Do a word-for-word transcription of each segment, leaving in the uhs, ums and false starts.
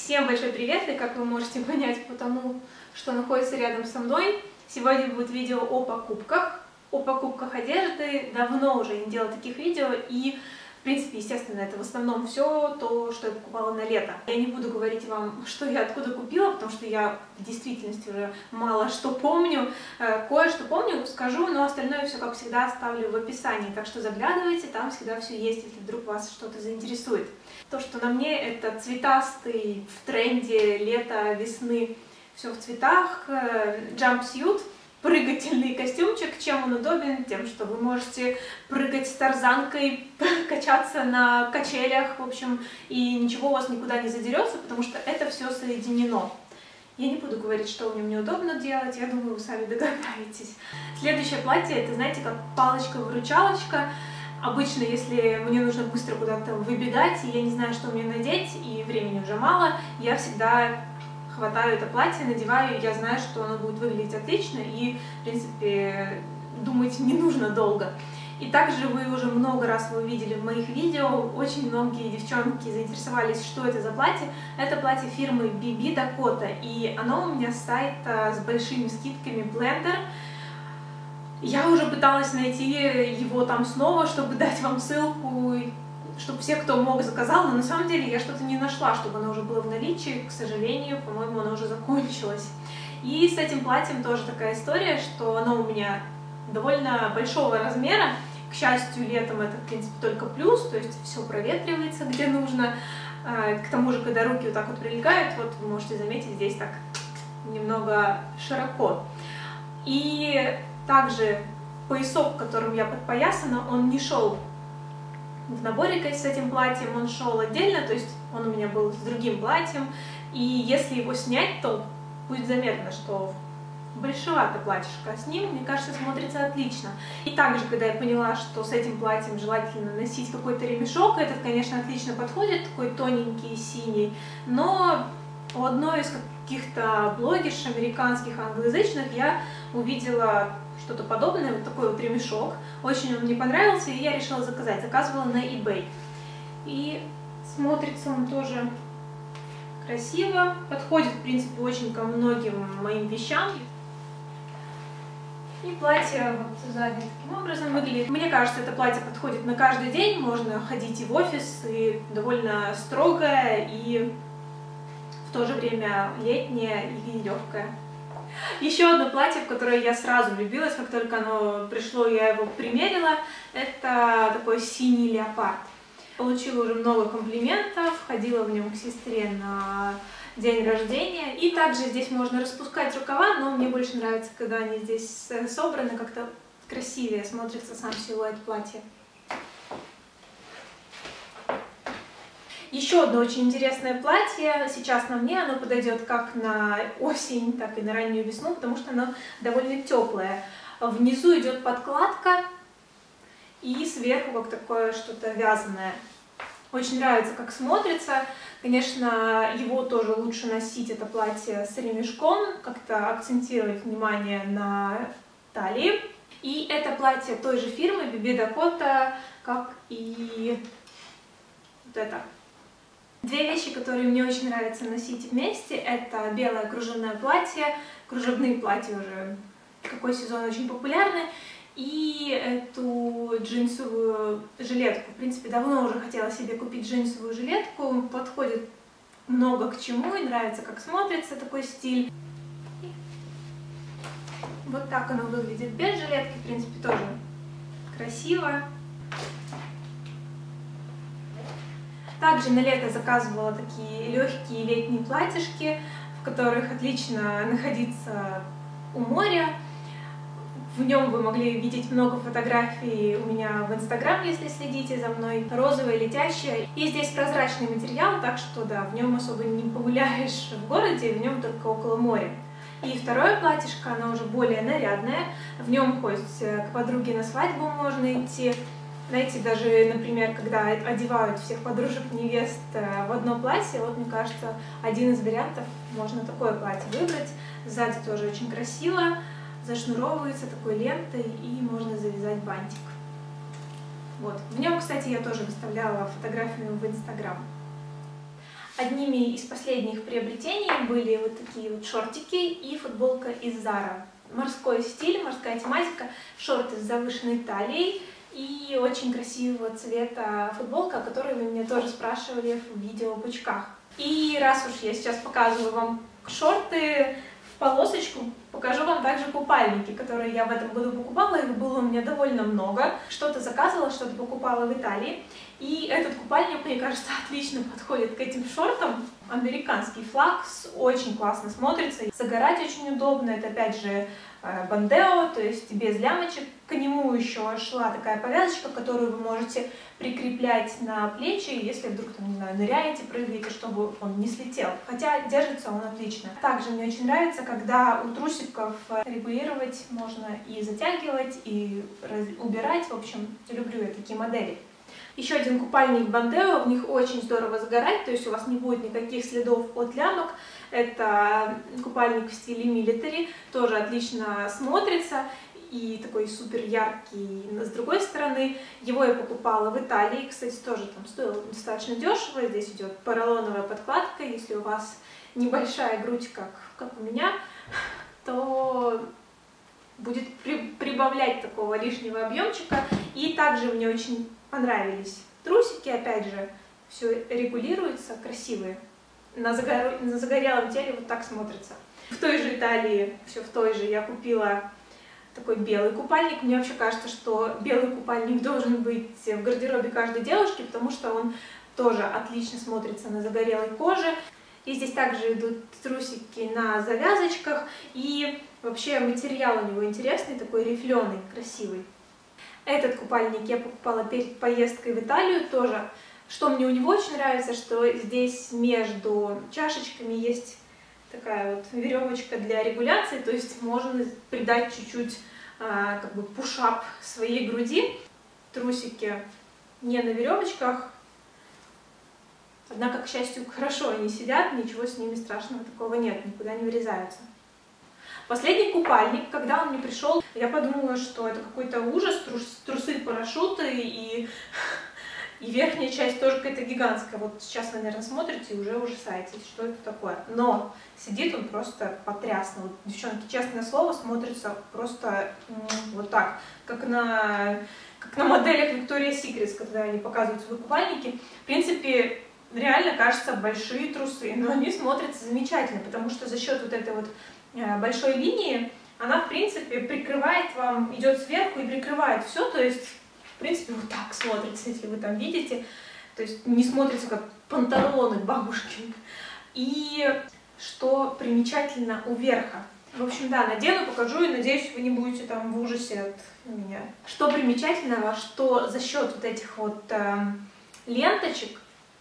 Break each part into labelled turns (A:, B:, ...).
A: Всем большой привет, и как вы можете понять по тому, что находится рядом со мной, сегодня будет видео о покупках, о покупках одежды. Давно уже не делала таких видео, и в принципе, естественно, это в основном все то, что я покупала на лето. Я не буду говорить вам, что я откуда купила, потому что я в действительности уже мало что помню. Кое-что помню, скажу, но остальное все, как всегда, оставлю в описании. Так что заглядывайте, там всегда все есть, если вдруг вас что-то заинтересует. То, что на мне, это цветастый, в тренде лета, весны, все в цветах, jumpsuit. Прыгательный костюмчик. Чем он удобен? Тем, что вы можете прыгать с тарзанкой, качаться на качелях, в общем, и ничего у вас никуда не задерется, потому что это все соединено. Я не буду говорить, что в нем неудобно делать, я думаю, вы сами догадаетесь. Следующее платье, это, знаете, как палочка-выручалочка. Обычно, если мне нужно быстро куда-то выбегать, и я не знаю, что мне надеть, и времени уже мало, я всегда хватаю это платье, надеваю, и я знаю, что оно будет выглядеть отлично, и, в принципе, думать не нужно долго. И также вы уже много раз его видели в моих видео, очень многие девчонки заинтересовались, что это за платье. Это платье фирмы би би Dakota, и оно у меня с сайта с большими скидками Blender. Я уже пыталась найти его там снова, чтобы дать вам ссылку, чтобы все, кто мог, заказал, но на самом деле я что-то не нашла, чтобы оно уже было в наличии. К сожалению, по-моему, оно уже закончилось. И с этим платьем тоже такая история, что оно у меня довольно большого размера. К счастью, летом это, в принципе, только плюс, то есть все проветривается, где нужно. К тому же, когда руки вот так вот прилегают, вот вы можете заметить, здесь так немного широко. И также поясок, которым я подпоясана, он не шел в наборе с этим платьем, он шел отдельно, то есть он у меня был с другим платьем, и если его снять, то будет заметно, что большевато платьишко, с ним, мне кажется, смотрится отлично. И также, когда я поняла, что с этим платьем желательно носить какой-то ремешок, этот, конечно, отлично подходит, такой тоненький, синий, но у одной из каких-то блогерш американских, англоязычных, я увидела что-то подобное, вот такой вот ремешок. Очень он мне понравился, и я решила заказать. Заказывала на eBay. И смотрится он тоже красиво. Подходит, в принципе, очень ко многим моим вещам. И платье вот сзади таким образом выглядит. Мне кажется, это платье подходит на каждый день. Можно ходить и в офис, и довольно строгое, и в то же время летнее и легкое. Еще одно платье, в которое я сразу влюбилась, как только оно пришло, я его примерила, это такой синий леопард. Получила уже много комплиментов, ходила в нем к сестре на день рождения. И также здесь можно распускать рукава, но мне больше нравится, когда они здесь собраны, как-то красивее смотрится сам силуэт платья. Еще одно очень интересное платье, сейчас на мне, оно подойдет как на осень, так и на раннюю весну, потому что оно довольно теплое. Внизу идет подкладка и сверху как такое что-то вязаное. Очень нравится, как смотрится. Конечно, его тоже лучше носить, это платье, с ремешком, как-то акцентировать внимание на талии. И это платье той же фирмы би би Dakota, как и вот это. Две вещи, которые мне очень нравится носить вместе, это белое кружевное платье. Кружевные платья уже какой сезон очень популярны. И эту джинсовую жилетку. В принципе, давно уже хотела себе купить джинсовую жилетку. Подходит много к чему и нравится, как смотрится такой стиль. Вот так оно выглядит без жилетки. В принципе, тоже красиво. Также на лето заказывала такие легкие летние платьишки, в которых отлично находиться у моря. В нем вы могли видеть много фотографий у меня в Инстаграм, если следите за мной. Розовое, летящее. И здесь прозрачный материал, так что да, в нем особо не погуляешь в городе, в нем только около моря. И второе платьишко, оно уже более нарядное. В нем хоть к подруге на свадьбу можно идти. Знаете, даже, например, когда одевают всех подружек невест в одно платье, вот, мне кажется, один из вариантов, можно такое платье выбрать. Сзади тоже очень красиво, зашнуровывается такой лентой и можно завязать бантик. Вот. В нем, кстати, я тоже выставляла фотографию в Инстаграм. Одними из последних приобретений были вот такие вот шортики и футболка из Zara. Морской стиль, морская тематика, шорты с завышенной талией и очень красивого цвета футболка, о которой вы меня тоже спрашивали в видео о пучках. И раз уж я сейчас показываю вам шорты в полосочку, покажу вам также купальники, которые я в этом году покупала. Их было у меня довольно много. Что-то заказывала, что-то покупала в Италии. И этот купальник, мне кажется, отлично подходит к этим шортам. Американский флаг, очень классно смотрится. Загорать очень удобно. Это опять же бандео, то есть без лямочек. К нему еще шла такая повязочка, которую вы можете прикреплять на плечи, если вдруг там, не знаю, ныряете, прыгаете, чтобы он не слетел. Хотя держится он отлично. Также мне очень нравится, когда у трусиков регулировать можно и затягивать, и убирать. В общем, люблю я такие модели. Еще один купальник бандео, в них очень здорово загорать, то есть у вас не будет никаких следов от лямок. Это купальник в стиле милитари, тоже отлично смотрится и такой супер яркий. С другой стороны, его я покупала в Италии, кстати, тоже там стоило достаточно дешево. Здесь идет поролоновая подкладка, если у вас небольшая грудь, как, как у меня, то будет при, прибавлять такого лишнего объемчика. И также мне очень понравились трусики, опять же, все регулируется, красивые. На, загор... на загорелом теле вот так смотрится. В той же Италии, все в той же, я купила такой белый купальник. Мне вообще кажется, что белый купальник должен быть в гардеробе каждой девушки, потому что он тоже отлично смотрится на загорелой коже. И здесь также идут трусики на завязочках, и вообще материал у него интересный, такой рифленый, красивый. Этот купальник я покупала перед поездкой в Италию тоже. Что мне у него очень нравится, что здесь между чашечками есть такая вот веревочка для регуляции, то есть можно придать чуть-чуть а, как бы пушап своей груди. Трусики не на веревочках, однако, к счастью, хорошо они сидят, ничего с ними страшного такого нет, никуда не вырезаются. Последний купальник, когда он мне пришел, я подумала, что это какой-то ужас, трус, трусы, парашюты и, и верхняя часть тоже какая-то гигантская. Вот сейчас вы, наверное, смотрите и уже ужасаетесь, что это такое. Но сидит он просто потрясно. Вот, девчонки, честное слово, смотрится просто вот так, как на, как на моделях Victoria's Secret, когда они показывают свои купальники. В принципе, реально кажется большие трусы, но они смотрятся замечательно, потому что за счет вот этой вот большой линии, она, в принципе, прикрывает вам, идет сверху и прикрывает все, то есть, в принципе, вот так смотрится, если вы там видите, то есть не смотрится как панталоны бабушки. И что примечательно у верха. В общем, да, надену, покажу, и надеюсь, вы не будете там в ужасе от меня. Что примечательного, что за счет вот этих вот э, ленточек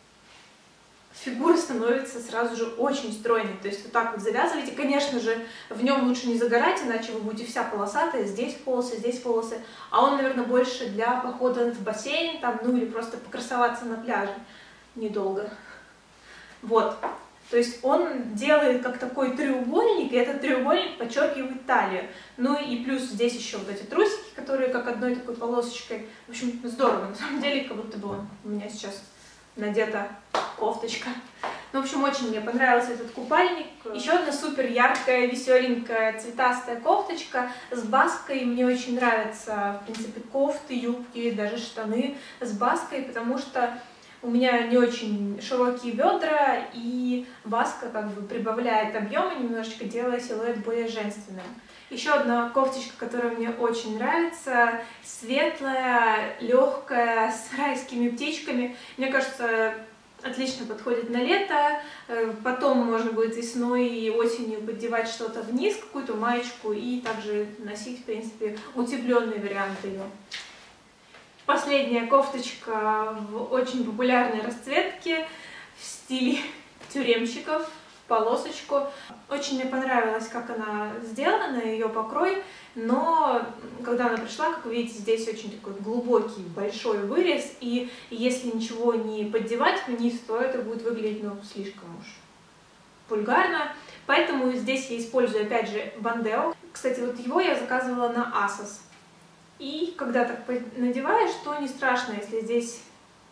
A: фигура становится сразу же очень стройной. То есть вот так вот завязываете. Конечно же, в нем лучше не загорать, иначе вы будете вся полосатая. Здесь полосы, здесь полосы. А он, наверное, больше для похода в бассейн, там, ну или просто покрасоваться на пляже недолго. Вот. То есть он делает как такой треугольник, и этот треугольник подчеркивает талию. Ну и плюс здесь еще вот эти трусики, которые как одной такой полосочкой. В общем, здорово. На самом деле, как будто бы он у меня сейчас надета кофточка. Ну, в общем, очень мне понравился этот купальник. Еще одна супер яркая, веселенькая, цветастая кофточка с баской. Мне очень нравятся, в принципе, кофты, юбки, даже штаны с баской, потому что у меня не очень широкие бедра, и баска как бы прибавляет объема немножечко, делая силуэт более женственным. Еще одна кофточка, которая мне очень нравится, светлая, легкая, с райскими птичками. Мне кажется, отлично подходит на лето. Потом можно будет весной и осенью поддевать что-то вниз, какую-то маечку, и также носить, в принципе, утепленный вариант ее. Последняя кофточка в очень популярной расцветке в стиле тюремщиков, в полосочку. Очень мне понравилось, как она сделана, ее покрой, но когда она пришла, как вы видите, здесь очень такой глубокий, большой вырез, и если ничего не поддевать вниз, то это будет выглядеть, ну, слишком уж вульгарно. Поэтому здесь я использую, опять же, бандео. Кстати, вот его я заказывала на Asos. И когда так надеваешь, то не страшно, если здесь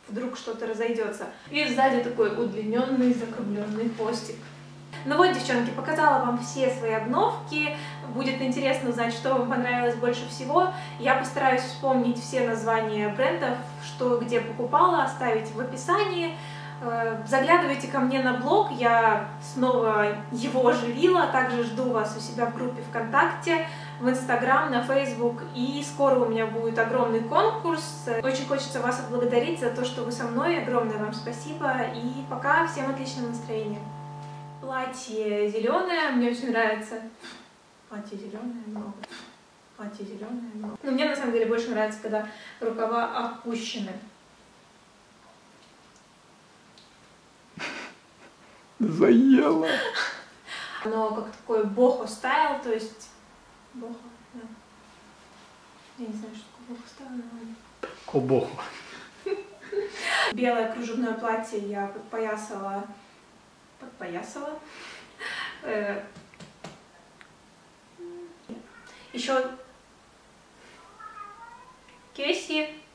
A: вдруг что-то разойдется. И сзади такой удлиненный закругленный хвостик. Ну вот, девчонки, показала вам все свои обновки. Будет интересно узнать, что вам понравилось больше всего. Я постараюсь вспомнить все названия брендов, что где покупала, оставить в описании. Заглядывайте ко мне на блог, я снова его оживила. Также жду вас у себя в группе ВКонтакте, в Инстаграм, на Фейсбук. И скоро у меня будет огромный конкурс. Очень хочется вас отблагодарить за то, что вы со мной. Огромное вам спасибо. И пока, всем отличного настроения. Платье зеленое, мне очень нравится. Платье зеленое много. Платье зеленое много. Но мне на самом деле больше нравится, когда рукава опущены.
B: Заела.
A: Оно как такой бохо стайл, то есть бохо, да. Я не знаю, что такое бохо стайл, но...
B: Кобохо.
A: Белое кружевное платье я подпоясала. Подпоясала. Э... Еще Кеси.